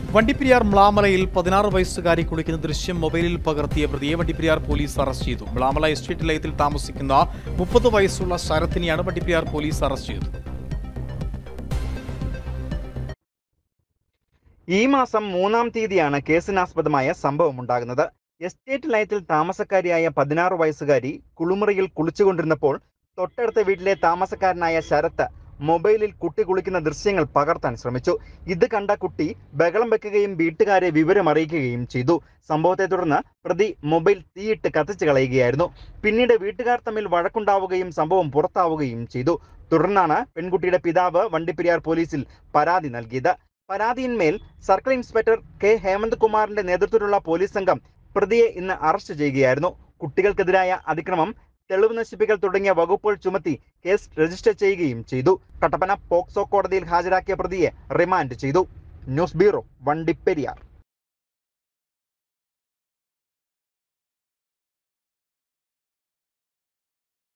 വണ്ടിപ്പെരിയാർ മ്ലാമലയിൽ 16 വയസ്സുകാരി കുളിക്കുന്ന ദൃശ്യം മൊബൈലിൽ പകർത്തിയ പ്രതിയെ വണ്ടിപ്പെരിയാർ പോലീസ് അറസ്റ്റ് ചെയ്തു. മ്ലാമല എസ്റ്റേറ്റ് നിലയത്തിൽ താമസിക്കുന്ന 30 വയസ്സുള്ള ശരത്തിനെയാണ് വണ്ടിപ്പെരിയാർ പോലീസ് അറസ്റ്റ് ചെയ്തത്. ഈ മാസം 3-ാം തീയതിയാണ് കേസിനാസ്പദമായ സംഭവമുണ്ടാകുന്നത്. എസ്റ്റേറ്റ് ലയത്തിൽ താമസക്കാരിയായ 16 വയസ്സുകാരി കുളിമുറിയിൽ കുളിച്ചുകൊണ്ടിരുന്നപ്പോൾ തൊട്ടടുത്ത വീട്ടിലെ താമസക്കാരനായ ശരത്ത് മൊബൈലിൽ കുട്ടി കുളിക്കുന്ന ദൃശ്യങ്ങൾ പകർത്താൻ ശ്രമിച്ചു. ഇത് കണ്ട കുട്ടി ബഹളം വെക്കുകയും വീട്ടുകാരെ വിവരമറിയിക്കുകയും ചെയ്തു. സംഭവത്തെ തുടർന്ന് പ്രതി മൊബൈൽ തീയിട്ട് കത്തിച്ചു കളയുകയായിരുന്നു. പിന്നീട് വീട്ടുകാർ തമ്മിൽ വഴക്കുണ്ടാവുകയും സംഭവം പുറത്താവുകയും ചെയ്തു. തുടർന്നാണ് പെൺകുട്ടിയുടെ പിതാവ് വണ്ടിപ്പെരിയാർ പോലീസിൽ പരാതി നൽകിയത്. പരാതിയിന്മേൽ സർക്കിൾ ഇൻസ്പെക്ടർ കെ ഹേമന്ത് കുമാറിന്റെ നേതൃത്വത്തിലുള്ള പോലീസ് സംഘം പ്രതിയെ ഇന്ന് അറസ്റ്റ് ചെയ്യുകയായിരുന്നു. കുട്ടികൾക്കെതിരായ അതിക്രമം, തെളിവ് നശിപ്പിക്കൽ തുടങ്ങിയ വകുപ്പുകൾ ചുമത്തി കേസ് രജിസ്റ്റർ ചെയ്യുകയും ചെയ്തു. കട്ടപ്പന പോക്സോ കോടതിയിൽ ഹാജരാക്കിയ പ്രതിയെ റിമാൻഡ് ചെയ്തു. News bureau, Vandiperiyar.